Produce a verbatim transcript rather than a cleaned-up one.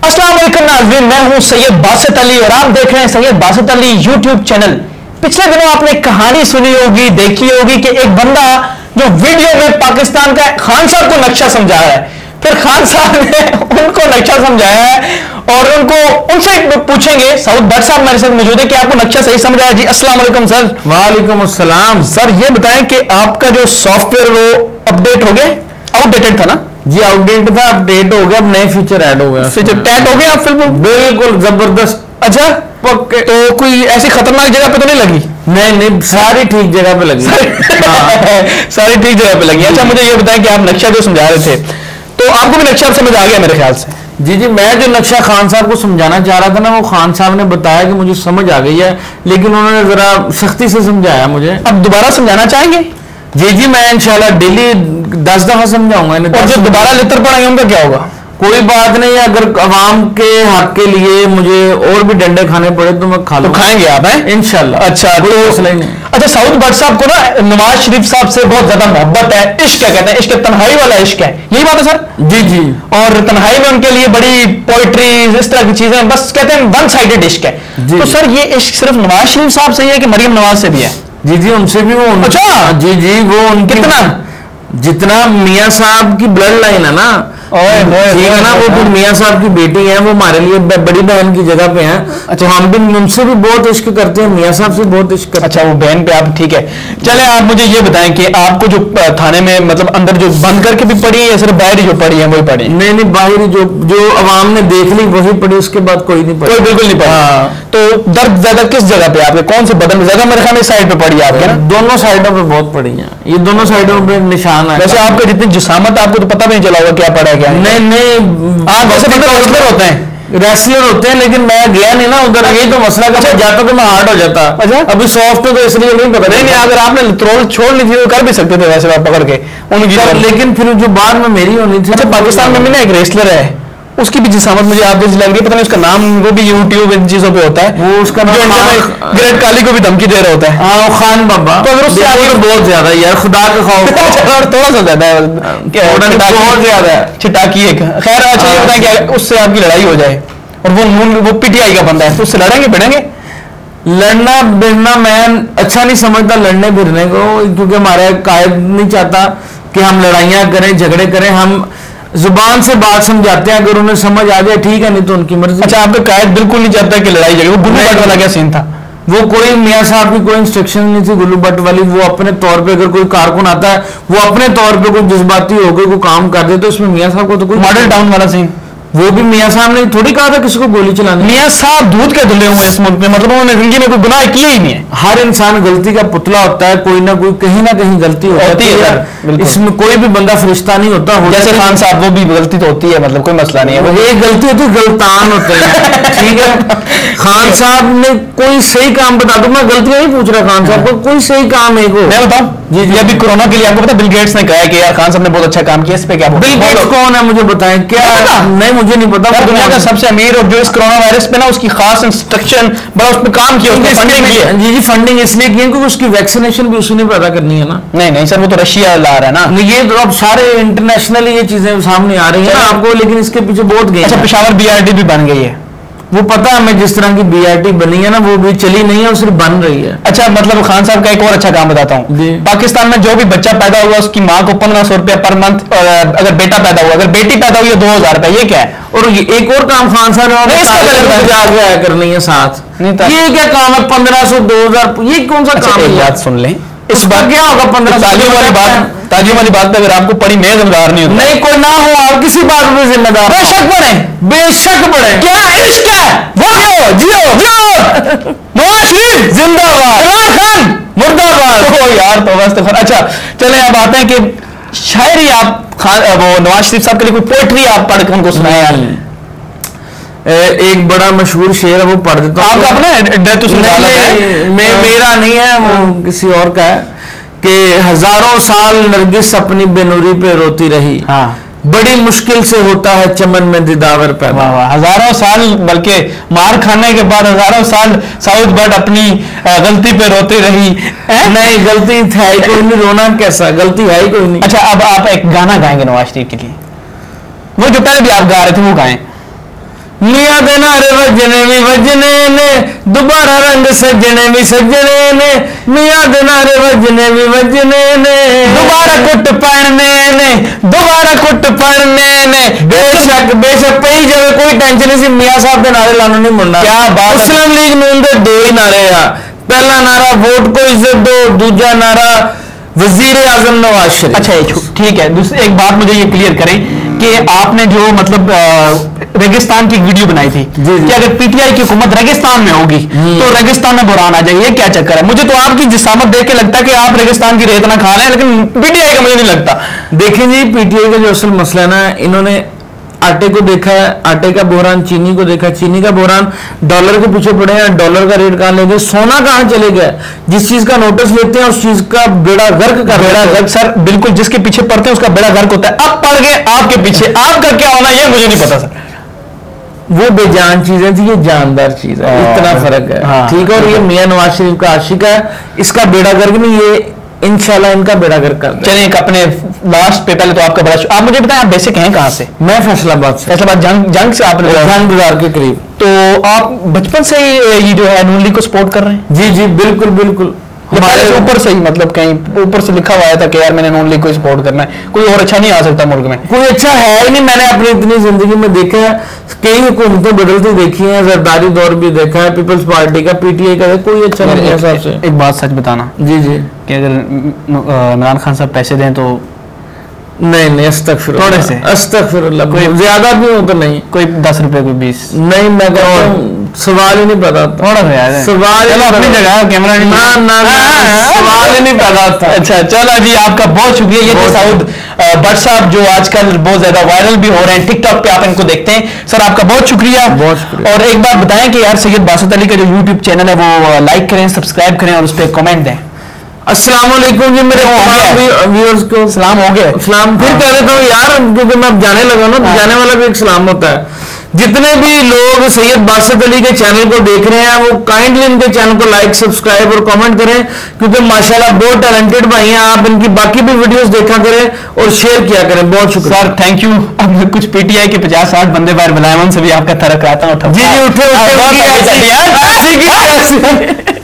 अस्सलाम वालेकुम नाज़रीन, मैं हूं सैयद बासित अली और आप देख रहे हैं सैयद बासित अली यूट्यूब चैनल। पिछले दिनों आपने कहानी सुनी होगी, देखी होगी कि एक बंदा जो वीडियो में पाकिस्तान का खान साहब को नक्शा समझा है, फिर खान साहब ने उनको नक्शा समझाया है और उनको उनसे पूछेंगे। सऊद भट्ट साहब मेरे साथ मौजूद है कि आपको नक्शा सही समझ आया। जी अस्सलाम वालेकुम सर। वालेकुम अस्सलाम। सर ये बताएं कि आपका जो सॉफ्टवेयर वो अपडेट हो गया, आउटडेटेड था ना? जी आउटडेट था, अपडेट हो गया, अब नए फीचर ऐड हो गया। फीचर टैट हो गया आप? बिल्कुल जबरदस्त। अच्छा, पक्के। तो कोई ऐसी खतरनाक जगह पे तो नहीं लगी? नहीं नहीं, सारी ठीक जगह पे लगी। हाँ। सारी ठीक जगह पे लगी। अच्छा मुझे ये बताएं कि आप नक्शा जो समझा रहे थे तो आपको भी नक्शा समझ आ गया मेरे ख्याल से? जी जी, मैं जो नक्शा खान साहब को समझाना चाह रहा था ना, वो खान साहब ने बताया कि मुझे समझ आ गई है, लेकिन उन्होंने जरा सख्ती से समझाया मुझे। अब दोबारा समझाना चाहेंगे? जी जी, मैं इंशाल्लाह डेली दस दफा समझाऊंगा। और जो दोबारा लेटर पढ़ेंगे उनका क्या होगा? कोई बात नहीं, अगर अवाम के हक के लिए मुझे और भी डंडे खाने पड़े तो मैं खा लूं। तो खाएंगे आप? हैं इंशाल्लाह। अच्छा तो मसला ही नहीं। अच्छा, सऊद भट्ट साहब को ना नवाज शरीफ साहब से बहुत ज्यादा मोहब्बत है, इश्क है, कहते हैं इश्क तन्हाई वाला इश्क है, यही बात है सर? जी जी। और तन्हाई में उनके लिए बड़ी पोइट्री इस तरह की चीजें, बस कहते हैं वन साइडेड इश्क है। तो सर ये इश्क सिर्फ नवाज शरीफ साहब से ही है कि मरियम नवाज से भी है? जी जी, उनसे भी वो। अच्छा जी जी, वो उनकी कितना जितना मियाँ साहब की ब्लड लाइन है ना, ठीक है ना, वो फिर मियाँ साहब की बेटी है, वो हमारे लिए बड़ी बहन की जगह पे हैं। अच्छा, हम भी उनसे भी बहुत इश्क करते हैं, मियाँ साहब से बहुत इश्क करते हैं। अच्छा, वो बहन पे आप, ठीक है। चले आप मुझे ये बताएं कि आपको जो थाने में मतलब अंदर जो बंद करके भी पड़ी है या सिर्फ बाहर जो पड़ी है वही पड़ी? नहीं नहीं, बाहर जो जो अवाम ने देख ली वही पड़ी, उसके बाद कोई नहीं पड़ी। कोई बिल्कुल नहीं पड़ा। तो दर्द ज्यादा किस जगह पे आपके, कौन से बदन में? जगह मेरे ख्याल में साइड पे पड़ी है आपके ना? दोनों साइडों पे बहुत पड़ी है, ये दोनों साइडों पे निशान है। वैसे आपके जितनी जिसामत आपको तो पता भी नहीं चला होगा क्या पड़ा है क्या? नहीं नहीं, आप वैसे बंदे रेसलर होते हैं, रेसलर होते हैं, लेकिन मैं गया नहीं ना उधर, यही तो मसला। अच्छा, जाता तो मैं हार्ड हो जाता। अच्छा, अभी सॉफ्ट तो इसलिए नहीं पता। नहीं नहीं, अगर आपने त्रोल छोड़ ली थी तो कर भी सकते थे वैसे पकड़ के उनकी, लेकिन फिर जो बाद में मेरी होनी थी। अच्छा, पाकिस्तान में भी ना एक रेसलर है, उसकी भी जिसामत मुझे आप जैसी लग रही है, पता नहीं उसका नाम, वो भी यूट्यूब इन चीजों पे होता है, वो उसका नाम ग्रेट काली को भी धमकी दे रहा होता है। हाँ, खान बाबा। तो अगर उससे आगे तो बहुत ज्यादा यार, खुदा का खौफ थोड़ा सा ज्यादा है, बहुत ज्यादा है, छिटाकी एक। खैर अच्छा ये बताएं कि उससे आपकी लड़ाई हो जाए और वो नून वो पीटीआई का बंदा है, तो उससे लड़ेंगे भिड़ेंगे? लड़ना भिड़ना मैं अच्छा नहीं समझता, लड़ने भिड़ने को, क्योंकि हमारा कायद नहीं चाहता कि हम लड़ाइयाँ करें, झगड़े करें। हम जुबान से बात समझाते हैं, अगर उन्हें समझ आ जाए ठीक है, नहीं तो उनकी मर्जी। अच्छा, आपका कायद बिल्कुल नहीं चाहता कि लड़ाई झगड़े? वो गुल्लू भट्ट वाला क्या सीन था? वो कोई मियाँ साहब की कोई इंस्ट्रक्शन नहीं थी गुल्लू भट्ट वाली। वो अपने तौर पे, अगर कोई कारकुन आता है वो अपने तौर पे कोई जज्बाती होकर कोई काम कर दे, तो इसमें मियाँ साहब को तो कोई। मॉडल टाउन वाला सीन, वो भी मियाँ साहब ने थोड़ी कहा था किसी को गोली चलाने। मियाँ साहब दूध के धुले हुए इस मुल्क में, मतलब उन्होंने जिंदगी में कोई गुनाह किया ही नहीं है। हर इंसान गलती का पुतला होता है, कोई ना कोई कहीं ना कहीं गलती होती है, इसमें कोई भी बंदा फरिश्ता नहीं होता। जैसे खान साहब, वो भी गलती तो होती है, मतलब कोई मसला नहीं है, वो एक गलती होती है, गलतान होते हैं। ठीक है, खान साहब ने कोई सही काम बता दो, मैं गलतियां नहीं पूछ रहा खान साहब को, कोई सही काम है को मैं बताऊं जी जी। अभी कोरोना के लिए आपको पता बिल गेट्स ने कहा है कि यार खान साहब ने बहुत अच्छा काम किया, इस पे क्या? बिल गेट्स कौन है मुझे बताएं क्या? नहीं मुझे नहीं पता। दुनिया का सबसे अमीर और जो इस कोरोना वायरस पे ना उसकी खास इंस्ट्रक्शन बड़ा उस पर काम किया, उसने फंडिंग की है। जी जी, फंडिंग इसलिए की है क्योंकि उसकी वैक्सीनेशन भी उसी ने पैदा करनी है ना। नहीं नहीं सर, वो तो रशिया ला रहा है ना। ये तो अब सारे इंटरनेशनली ये चीजें सामने आ रही है ना आपको, लेकिन इसके पीछे बहुत गए। अच्छा, पेशावर बीआरटी भी बन गई है, वो पता है हमें, जिस तरह की बीआरटी बनी है ना, वो भी चली नहीं है, वो सिर्फ बन रही है। अच्छा, मतलब खान साहब का एक और अच्छा काम बताता हूँ। पाकिस्तान में जो भी बच्चा पैदा हुआ उसकी माँ को पंद्रह सौ रुपया पर मंथ, और अगर बेटा पैदा हुआ, अगर बेटी पैदा हुई है दो हजार रुपया। ये क्या है? और ये एक और काम खान साहब ने करनी है साथ, ये क्या काम है? पंद्रह सौ दो हजार, ये कौन सा काम है? बात सुन लें, इस बार क्या होगा? पंद्रह ताजियों वाली बात, ताजियों वाली बात पे अगर आपको पड़ी, मैं जिम्मेदार नहीं हूं। नहीं, कोई ना हो, आप किसी बात में जिम्मेदार। बेशक पड़े, बेशक पड़े। क्या इश्क है? जियो जियो जियो, नवाज शरीफ जिंदाबाद, इमरान खान मुर्दाबाद। ओ यार तो बस तो। अच्छा चले, अब आते हैं कि शायरी आप खान वो नवाज शरीफ साहब के लिए कोई पोएट्री आप पढ़ के उनको सुनाए यार। एक बड़ा मशहूर शेर है, वो पढ़ देता हूँ। आपका अपना तो मैं मेरा नहीं है, वो किसी और का है कि हजारों साल नरगिस अपनी बेनूरी पे रोती रही, हाँ, बड़ी मुश्किल से होता है चमन में दिदावर पैदा। हजारों साल, बल्कि मार खाने के बाद हजारों साल सऊद भट्ट अपनी गलती पे रोती रही। नहीं, गलती है ही कोई नहीं, रोना कैसा, गलती है ही कोई नहीं। अच्छा, अब आप एक गाना गाएंगे नवाज शरीफ के लिए, वो जो पहले भी आप गा रहे थे वो गाएं। मियां दे नारे वजने भी वजने ने, दोबारा रंग सजने भी सजने ने, मियां दे नारे वजने भी वजने ने, दोबारा कुट पड़ने ने, दोबारा कुट पड़ने ने। बेशक बेशक पई जावे, कोई टेंशन नहीं सी, मियां साहब के नारे लाने नहीं मुड़ना। क्या बात। मुस्लिम लीग नून दे दो ही नारे आ, पहला नारा वोट को इज्जत दो, दूसरा नारा वजीर आजम नवाज शरीफ। अच्छा ठीक है, दूसरी एक बात मुझे ये क्लियर करें कि आपने जो मतलब रेगिस्तान की वीडियो बनाई थी कि अगर पीटीआई की हुकूमत रेगिस्तान में होगी तो रेगिस्तान में बुरान आ जाएगी, ये क्या चक्कर है? मुझे तो आपकी जिसामत देख के लगता है कि आप रेगिस्तान की रेत ना खा रहे हैं, लेकिन पीटीआई का मुझे नहीं लगता। देखिए जी, पीटीआई का जो असल मसला है ना, इन्होंने आटे को देखा है, आटे का बहरान, चीनी को देखा, चीनी का बहरान, डॉलर के पीछे पड़े हैं, डॉलर का रेट कहां ले गए, सोना कहां चले गया। जिस चीज का नोटिस लेते हैं उस चीज का बेड़ा गर्क कर बेड़ा गर्क। सर बिल्कुल, जिसके पीछे पड़ते हैं उसका बेड़ा गर्क होता है। अब पड़ गए आपके पीछे, आपका क्या होना ये मुझे नहीं पता सर। वो बेजान चीज है थी, ये जानदार चीज है, इतना फर्क है। हाँ, ठीक है। और ये मियां नवाज शरीफ का आशिक है, इसका बेड़ा गर्क नहीं, ये इंशाल्लाह इनका बेड़ा गर्क कर। चलिए अपने लास्ट पे पहले तो आपका बड़ा, आप मुझे बताएं आप बेसिक हैं कहां से? मैं फैसलाबाद से। फैसलाबाद जंग जंग से आपने जंग बाजार के करीब। तो आप बचपन से ही ये जो है नून लीग को सपोर्ट कर रहे हैं? जी जी बिल्कुल बिल्कुल, हमारे ऊपर से ही मतलब कहीं ऊपर से लिखा हुआ था कि यार मैंने नून लीग को सपोर्ट करना है, कोई और अच्छा नहीं आ सकता मुल्क में? कोई अच्छा है ही नहीं। मैंने अपनी इतनी जिंदगी में देखा है, कई हुकूमतें बदलती देखी हैं, जरदारी दौर भी देखा है, पीपल्स पार्टी का, पीटीआई का, कोई अच्छा नहीं है साहब से। एक बात सच बताना जी जी, कि अगर इमरान खान साहब पैसे दें तो नहीं नहीं, अस्तगफिरुल्लाह, थोड़े से अस्तगफिरुल्लाह, कोई ज्यादा भी हो तो नहीं, कोई दस रुपए कोई बीस नहीं, मैं कहता हूं सवाल ही नहीं पता, थोड़ा सा यार सवाल अपनी जगह कैमरा नहीं, ना ना सवाल ही नहीं पता था। अच्छा चलो जी, आपका बहुत शुक्रिया। ये थे साउद भट्ट साहब जो आजकल बहुत ज्यादा वायरल भी हो रहे हैं, टिकटॉक पे आप इनको देखते हैं। सर आपका बहुत शुक्रिया, बहुत शुक्रिया। और एक बात बताएं कि यार सैयद बासत अली का जो यूट्यूब चैनल है वो लाइक करें, सब्सक्राइब करें और उस पर कमेंट दें। अस्सलाम वालेकुम जी मेरे व्यूअर्स को सलाम हो गया। सलाम फिर कह देता हूँ यार, क्योंकि मैं अब जाने लगा ना, तो जाने वाला भी एक सलाम होता है। जितने भी लोग सैयद बासत अली के चैनल को देख रहे हैं वो काइंडली इनके चैनल को लाइक, सब्सक्राइब और कमेंट करें, क्योंकि माशाल्लाह बहुत टैलेंटेड भाई हैं। आप इनकी बाकी भी वीडियोस देखा करें और शेयर किया करें। बहुत शुक्रिया सर, थैंक यू। अब कुछ पीटीआई के पचास साठ बंदे बाहर बुलाए, उनसे भी आपका तरक आता हूँ। जी जी उठे उठे